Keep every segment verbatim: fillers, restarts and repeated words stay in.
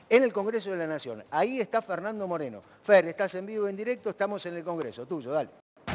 en el Congreso de la Nación. Ahí está Fernando Moreno. Fer, estás en vivo, en directo, estamos en el Congreso. Tuyo, dale.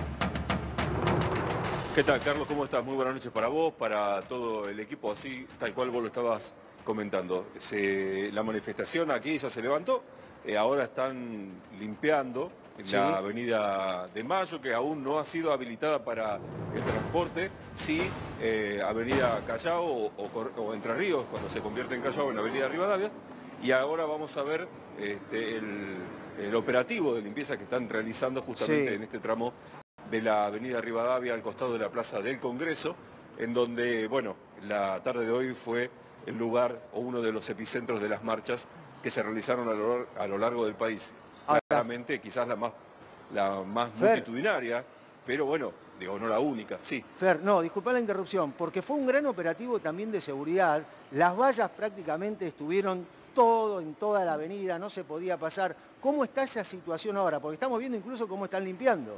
¿Qué tal, Carlos? ¿Cómo estás? Muy buenas noches para vos, para todo el equipo, así tal cual vos lo estabas comentando. Se, la manifestación aquí ya se levantó, eh, ahora están limpiando sí. la avenida de Mayo, que aún no ha sido habilitada para el transporte, sí, eh, avenida Callao o, o, o Entre Ríos, cuando se convierte en Callao en avenida Rivadavia, y ahora vamos a ver este, el, el operativo de limpieza que están realizando justamente sí. en este tramo de la avenida Rivadavia al costado de la Plaza del Congreso, en donde, bueno, la tarde de hoy fue el lugar o uno de los epicentros de las marchas que se realizaron a lo, a lo largo del país. Claramente, quizás la más, la más multitudinaria, pero bueno, digo, no la única, sí. Fer, no, disculpa la interrupción, porque fue un gran operativo también de seguridad. Las vallas prácticamente estuvieron todo en toda la avenida, no se podía pasar. ¿Cómo está esa situación ahora? Porque estamos viendo incluso cómo están limpiando.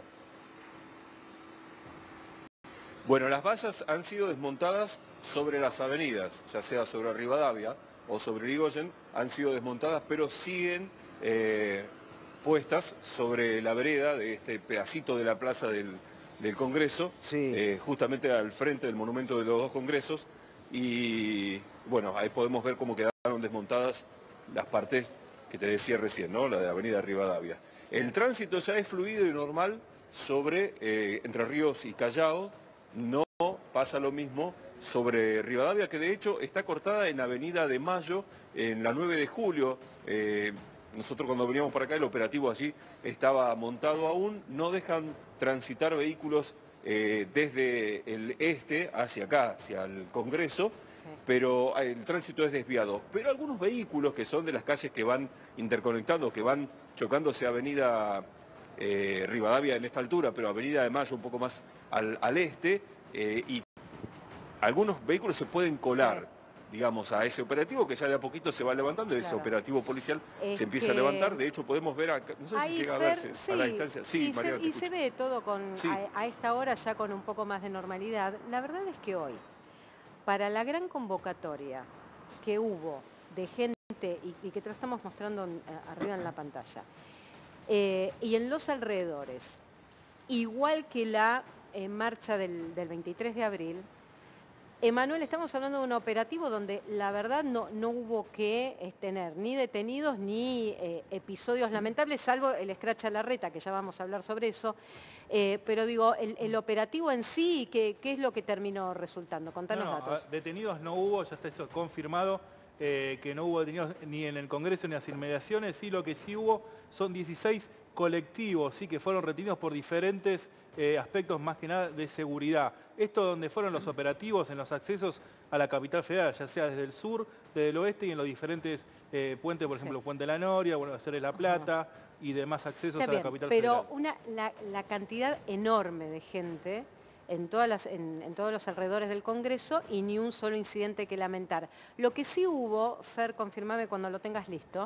Bueno, las vallas han sido desmontadas sobre las avenidas, ya sea sobre Rivadavia o sobre Irigoyen, han sido desmontadas, pero siguen eh, puestas sobre la vereda de este pedacito de la plaza del, del Congreso, sí. eh, justamente al frente del monumento de los dos congresos, y bueno, ahí podemos ver cómo quedaron desmontadas las partes que te decía recién, ¿no? La de Avenida Rivadavia. El tránsito ya es fluido y normal sobre eh, Entre Ríos y Callao. No pasa lo mismo sobre Rivadavia, que de hecho está cortada en Avenida de Mayo, en la nueve de julio. Eh, nosotros cuando veníamos para acá, el operativo allí estaba montado aún. No dejan transitar vehículos eh, desde el este hacia acá, hacia el Congreso, pero el tránsito es desviado. Pero algunos vehículos que son de las calles que van interconectando, que van chocándose a Avenida Eh, Rivadavia en esta altura, pero Avenida de Mayo un poco más al, al este, eh, y algunos vehículos se pueden colar, digamos, a ese operativo que ya de a poquito se va levantando, claro. Ese operativo policial es se empieza que... a levantar. De hecho podemos ver acá, no sé Ahí, si llega Fer, a verse sí, a la distancia. Sí, y Mariana, se, y se ve todo con, sí. a, a esta hora ya con un poco más de normalidad. La verdad es que hoy, para la gran convocatoria que hubo de gente, y, y que te lo estamos mostrando en, arriba en la pantalla, Eh, y en los alrededores, igual que la eh, marcha del, del veintitrés de abril, Emanuel, estamos hablando de un operativo donde la verdad no, no hubo que eh, tener ni detenidos ni eh, episodios lamentables, salvo el Scratch a la Reta, que ya vamos a hablar sobre eso. Eh, pero digo, el, el operativo en sí, ¿qué, ¿qué es lo que terminó resultando? Contanos no, no, datos. Detenidos no hubo, ya está eso confirmado. Eh, que no hubo detenidos ni en el Congreso ni en las inmediaciones, sí, lo que sí hubo son dieciséis colectivos, sí, que fueron retenidos por diferentes eh, aspectos más que nada de seguridad. Esto donde fueron los operativos en los accesos a la capital federal, ya sea desde el sur, desde el oeste y en los diferentes eh, puentes, por ejemplo, sí. Puente La Noria, Buenos Aires La Plata y demás accesos Está a bien, la capital pero federal. Pero una, la, la cantidad enorme de gente En, todas las, en, en todos los alrededores del Congreso y ni un solo incidente que lamentar. Lo que sí hubo, Fer, confirmame cuando lo tengas listo,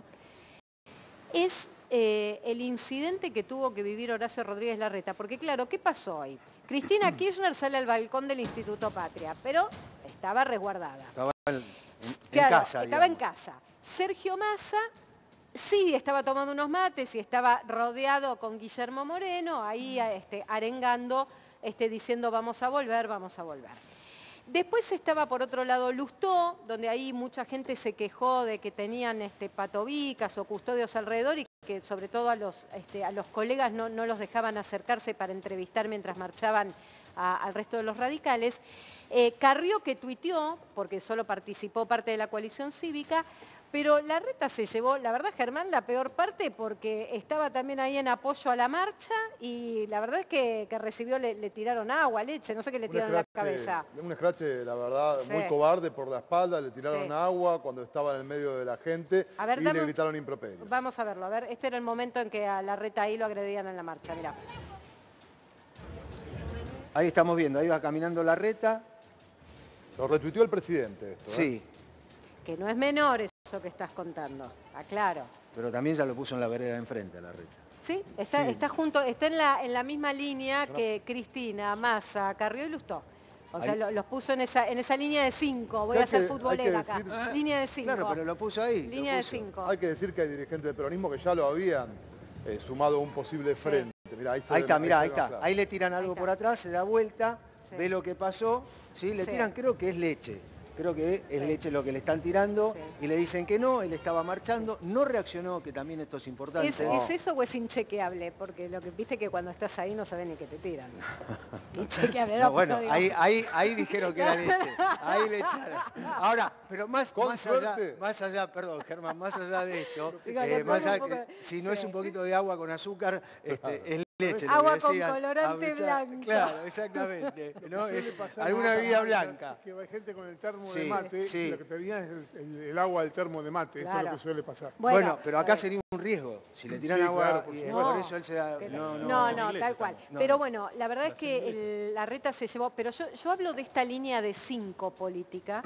es eh, el incidente que tuvo que vivir Horacio Rodríguez Larreta. Porque claro, ¿qué pasó hoy? Cristina Kirchner sale al balcón del Instituto Patria, pero estaba resguardada. Estaba en, en, claro, en casa, estaba digamos. en casa. Sergio Massa sí estaba tomando unos mates y estaba rodeado con Guillermo Moreno, ahí este, arengando, Este, diciendo vamos a volver, vamos a volver. Después estaba por otro lado Lustó, donde ahí mucha gente se quejó de que tenían este, patobicas o custodios alrededor y que sobre todo a los, este, a los colegas no, no los dejaban acercarse para entrevistar mientras marchaban a, al resto de los radicales. Eh, Carrió, que tuiteó, porque solo participó parte de la coalición cívica, pero Larreta se llevó, la verdad, Germán, la peor parte porque estaba también ahí en apoyo a la marcha y la verdad es que, que recibió, le, le tiraron agua, leche, no sé qué le tiraron en la cabeza. Un escrache, la verdad, sí. muy cobarde por la espalda, le tiraron sí. agua cuando estaba en el medio de la gente a ver, y dame, le gritaron improperios. Vamos a verlo, a ver, este era el momento en que a Larreta ahí lo agredían en la marcha, mirá. Ahí estamos viendo, ahí va caminando Larreta. Lo retuiteó el presidente esto, ¿eh? Sí. Que no es menor eso que estás contando, está claro. Pero también ya lo puso en la vereda de enfrente, Larreta. Sí, está, sí. está junto, está en la, en la misma línea que Cristina, Massa, Carrió y Lustó. O sea, lo, los puso en esa, en esa línea de cinco. Voy a ser que, futbolera decir, acá. Línea de cinco. Claro, pero lo puso ahí. Línea de cinco. Hay que decir que hay dirigentes del peronismo que ya lo habían eh, sumado a un posible frente. Sí. Mirá, ahí, ahí ve, está, mirá, ahí está. está. Ahí le tiran algo por atrás, se da vuelta, sí. ve lo que pasó, ¿sí? Le sí. tiran, creo que es leche. Creo que es sí. leche lo que le están tirando sí. y le dicen que no, él estaba marchando, no reaccionó, que también esto es importante. ¿Es, no. ¿Es eso o es inchequeable? Porque lo que viste que cuando estás ahí no sabes ni que te tiran. Inchequeable, no, no, bueno, ahí, ahí, ahí dijeron que era leche, ahí le echaron. Ahora, pero más, más, allá, más allá, perdón Germán, más allá de esto, eh, más allá que, si no sí. es un poquito de agua con azúcar, este, es leche. Agua decían, con colorante blanco. Claro, exactamente. ¿no? Es alguna bebida blanca. Que hay gente con el termo sí, de mate, sí. y lo que tenía es el, el, el agua del termo de mate, claro. Esto es lo que suele pasar. Bueno, bueno pero acá sería un riesgo. Si le tiran sí, agua, claro, por, y no, por eso él se da... No, no, no, no tal cual. No, pero bueno, la verdad es que el, la reta se llevó... Pero yo, yo hablo de esta línea de cinco política,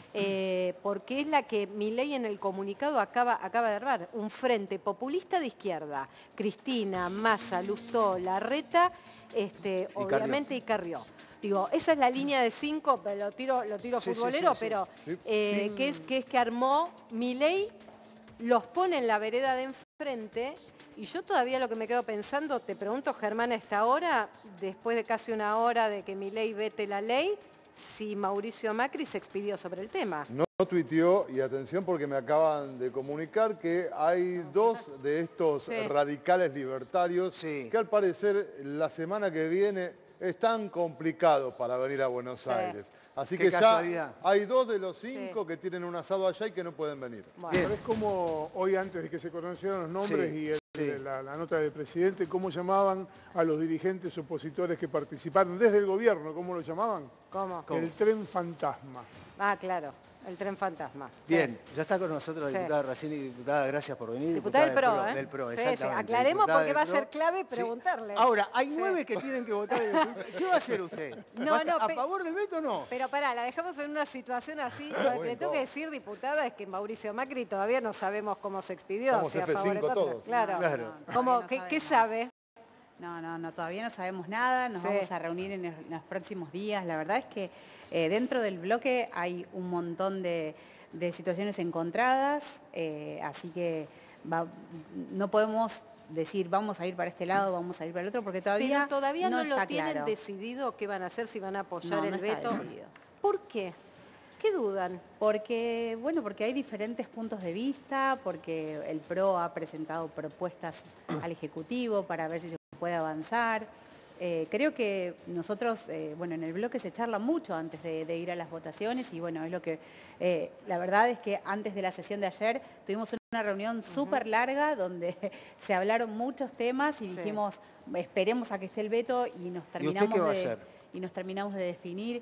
eh, porque es la que Milei en el comunicado acaba, acaba de armar. Un frente populista de izquierda. Cristina, Massa, Lustó, Larreta, este, y obviamente Carrió. y Carrió. Digo, esa es la línea de cinco, lo tiro, lo tiro sí, futbolero, sí, sí, pero sí. Eh, sí. Que, es, que es que armó Milei, los pone en la vereda de enfrente, y yo todavía lo que me quedo pensando, te pregunto, Germán, a esta hora, después de casi una hora de que Milei vete la ley, si Mauricio Macri se expidió sobre el tema. No tuiteó, y atención porque me acaban de comunicar que hay dos de estos sí. radicales libertarios sí. que al parecer la semana que viene están complicados para venir a Buenos sí. Aires. Así Qué que casualidad. ya hay dos de los cinco sí. que tienen un asado allá y que no pueden venir. Bueno. Pero es como hoy antes de que se conocieran los nombres sí. y el, sí. la, la nota del presidente, ¿cómo llamaban a los dirigentes opositores que participaron desde el gobierno? ¿Cómo lo llamaban? ¿Cómo? El tren fantasma. Ah, claro. El tren fantasma. Bien, sí. ya está con nosotros la sí. diputada Racini. Diputada, gracias por venir. Diputada, diputada del, PRO, ¿eh? del PRO, sí, exactamente. Sí. Aclaremos porque va a ser PRO. clave preguntarle. Sí. Ahora, hay sí. nueve que tienen que votar. En el... ¿Qué va a hacer usted? No, no, ¿A favor del veto o no? Pero pará, la dejamos en una situación así. Lo que le tengo que decir, diputada, es que Mauricio Macri todavía no sabemos cómo se expidió. Estamos si a F cinco favor de todos. Claro. claro. No, no, ¿Cómo, no ¿qué, ¿Qué sabe? No, no, no, todavía no sabemos nada, nos sí. vamos a reunir en, el, en los próximos días. La verdad es que eh, dentro del bloque hay un montón de, de situaciones encontradas, eh, así que va, no podemos decir vamos a ir para este lado, vamos a ir para el otro, porque todavía, Pero todavía no, no lo tienen claro. decidido qué van a hacer, si van a apoyar no, el no veto. Decidido. ¿Por qué? ¿Qué dudan? Porque, bueno, porque hay diferentes puntos de vista, porque el PRO ha presentado propuestas al Ejecutivo para ver si se puede avanzar. Eh, creo que nosotros, eh, bueno, en el bloque se charla mucho antes de, de ir a las votaciones y bueno, es lo que, eh, la verdad es que antes de la sesión de ayer tuvimos una reunión súper larga donde se hablaron muchos temas y sí. dijimos, esperemos a que esté el veto y nos terminamos, ¿Y usted qué va de, a hacer? Y nos terminamos de definir.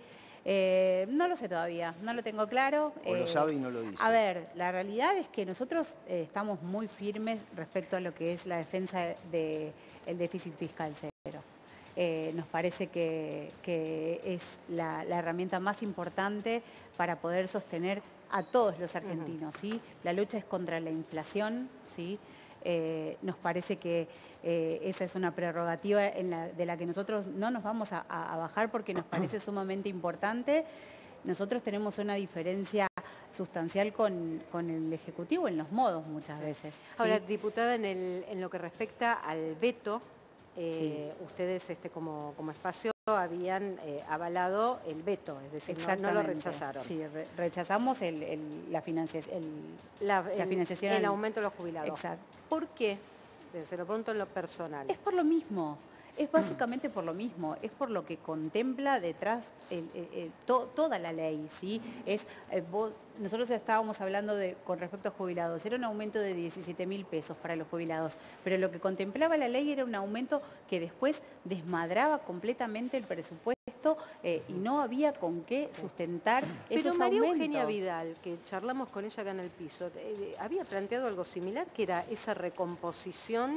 Eh, no lo sé todavía, no lo tengo claro. O eh, lo sabe y no lo dice. A ver, la realidad es que nosotros eh, estamos muy firmes respecto a lo que es la defensa del de, el déficit fiscal cero. Eh, nos parece que, que es la, la herramienta más importante para poder sostener a todos los argentinos. Uh-huh. ¿sí? La lucha es contra la inflación, ¿sí? Eh, nos parece que eh, esa es una prerrogativa en la, de la que nosotros no nos vamos a, a, a bajar porque nos parece sumamente importante. Nosotros tenemos una diferencia sustancial con, con el Ejecutivo en los modos muchas veces. Ahora, ¿sí? diputada, en, el, en lo que respecta al veto, eh, sí. ustedes este, como, como espacio habían eh, avalado el veto, es decir, no, no lo rechazaron. Sí, re rechazamos el, el, la, financiación, el, la, la el, financiación. El aumento de los jubilados. Exacto. ¿Por qué? Se lo pregunto en lo personal. Es por lo mismo. Es básicamente por lo mismo, es por lo que contempla detrás el, el, el, to, toda la ley, ¿sí? Es, eh, vos, nosotros estábamos hablando de, con respecto a jubilados, era un aumento de diecisiete mil pesos para los jubilados, pero lo que contemplaba la ley era un aumento que después desmadraba completamente el presupuesto eh, y no había con qué sustentar pero esos María aumentos. Eugenia Vidal, que charlamos con ella acá en el piso, eh, había planteado algo similar, que era esa recomposición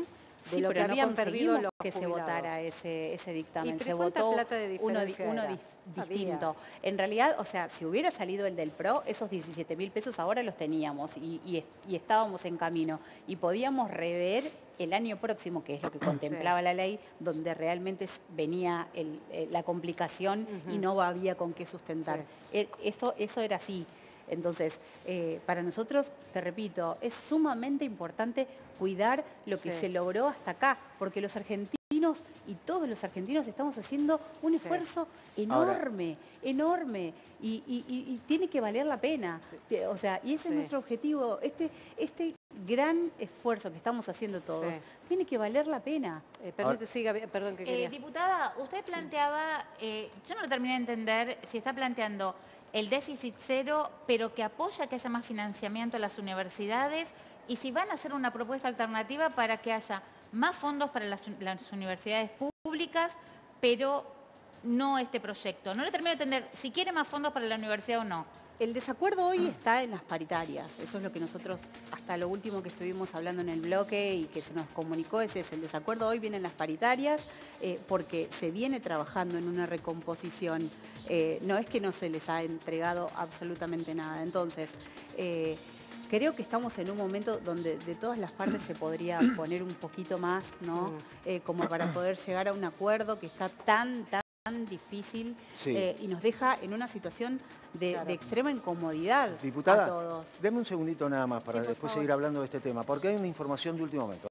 de sí, lo que pero no habían perdido los que se jubilados. votara ese, ese dictamen. ¿Y se cuánta votó plata de uno, diferencia uno era? di- Había. distinto. En realidad, o sea, si hubiera salido el del P R O, esos diecisiete mil pesos ahora los teníamos y, y, y estábamos en camino. Y podíamos rever el año próximo, que es lo que contemplaba sí. la ley, donde realmente venía el, el, la complicación uh-huh. y no había con qué sustentar. Sí. Eso, eso era así. Entonces, eh, para nosotros, te repito, es sumamente importante cuidar lo que sí. se logró hasta acá, porque los argentinos y todos los argentinos estamos haciendo un esfuerzo sí. enorme, Ahora. enorme, y, y, y, y tiene que valer la pena. O sea, y ese sí. es nuestro objetivo, este, este gran esfuerzo que estamos haciendo todos, sí. tiene que valer la pena. Eh, permite, siga, perdón, que quería. Eh, diputada, usted planteaba, eh, yo no lo terminé de entender, si está planteando el déficit cero, pero que apoya que haya más financiamiento a las universidades, y si van a hacer una propuesta alternativa para que haya más fondos para las, las universidades públicas, pero no este proyecto. No le termino de entender si quiere más fondos para la universidad o no. El desacuerdo hoy está en las paritarias. Eso es lo que nosotros, hasta lo último que estuvimos hablando en el bloque y que se nos comunicó, ese es el desacuerdo. Hoy viene en las paritarias eh, porque se viene trabajando en una recomposición. Eh, no es que no se les ha entregado absolutamente nada. Entonces, eh, creo que estamos en un momento donde de todas las partes se podría poner un poquito más, ¿no? Eh, como para poder llegar a un acuerdo que está tan, tan tan difícil sí. eh, y nos deja en una situación de, claro. de extrema incomodidad. Diputada, a todos. Deme un segundito nada más para sí, después favor. seguir hablando de este tema, porque hay una información de último momento.